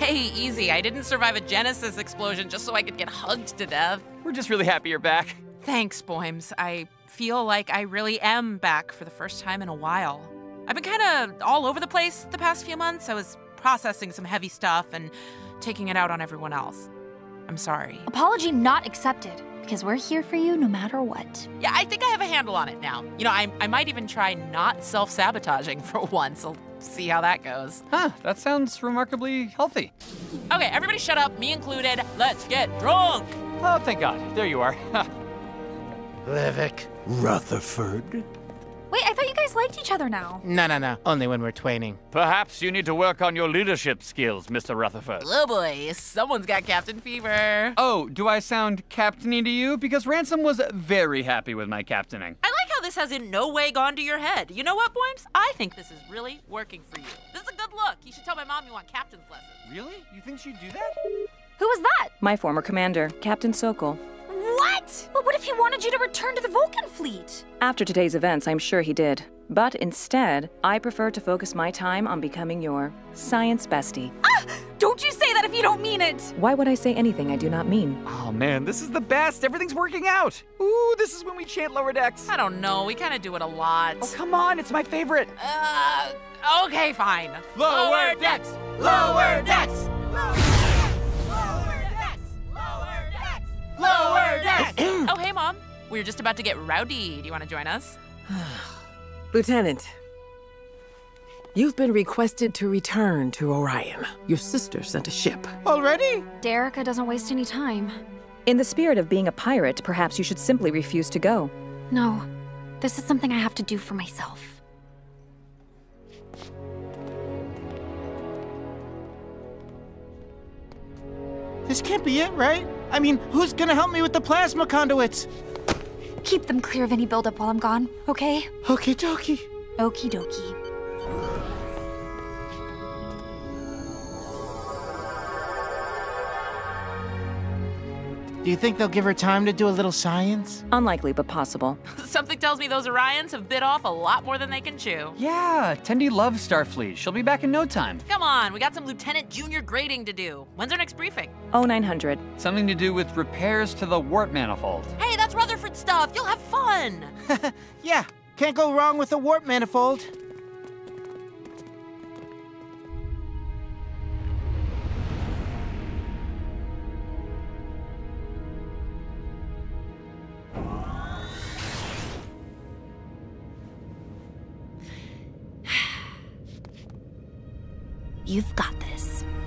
Hey, easy. I didn't survive a Genesis explosion just so I could get hugged to death. We're just really happy you're back. Thanks, Boims. I feel like I really am back for the first time in a while. I've been kind of all over the place the past few months. I was processing some heavy stuff and taking it out on everyone else. I'm sorry. Apology not accepted, because we're here for you no matter what. Yeah, I think I have a handle on it now. You know, I might even try not self-sabotaging for once. I'll see how that goes. Huh, that sounds remarkably healthy. Okay, everybody shut up, me included. Let's get drunk! Oh, thank God. There you are. Levick. Rutherford? Wait, I thought you guys liked each other now. No. Only when we're twaining. Perhaps you need to work on your leadership skills, Mr. Rutherford. Oh boy, someone's got captain fever. Oh, do I sound captainy to you? Because Ransom was very happy with my captaining. I like how this has in no way gone to your head. You know what, Boims? I think this is really working for you. This is a good look. You should tell my mom you want captain's lessons. Really? You think she'd do that? Who was that? My former commander, Captain Sokol. What? But what if he wanted you to return to the Vulcan fleet? After today's events, I'm sure he did. But instead, I prefer to focus my time on becoming your science bestie. Ah! Don't you say that if you don't mean it! Why would I say anything I do not mean? Oh man, this is the best. Everything's working out. Ooh, this is when we chant Lower Decks. I don't know, we kind of do it a lot. Oh, come on, it's my favorite. Okay, fine. Lower Decks! Lower Decks! Lower Decks! Oh, hey, Mom. We were just about to get rowdy. Do you want to join us? Lieutenant, you've been requested to return to Orion. Your sister sent a ship. Already? Derica doesn't waste any time. In the spirit of being a pirate, perhaps you should simply refuse to go. No, this is something I have to do for myself. This can't be it, right? I mean, who's gonna help me with the plasma conduits? Keep them clear of any buildup while I'm gone, okay? Okie dokie. Okie dokie. Do you think they'll give her time to do a little science? Unlikely, but possible. Something tells me those Orions have bit off a lot more than they can chew. Yeah, Tendi loves Starfleet. She'll be back in no time. Come on, we got some Lieutenant Junior grading to do. When's our next briefing? 0900. Something to do with repairs to the warp manifold. Hey, that's Rutherford stuff. You'll have fun. Yeah, can't go wrong with a warp manifold. You've got this.